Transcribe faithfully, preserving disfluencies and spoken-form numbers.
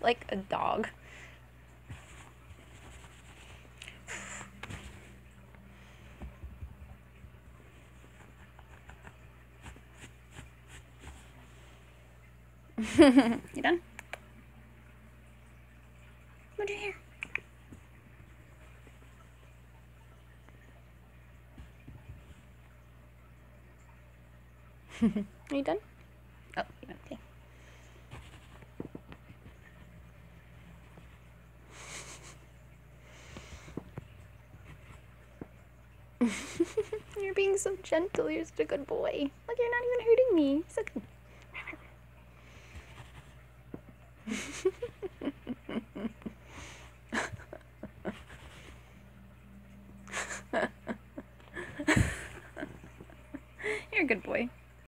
like a dog. You done? What'd you hear? Are you done? Oh, you're done. Okay. You're being so gentle. You're such a good boy. Look, you're not even hurting me. So good. You're a good boy.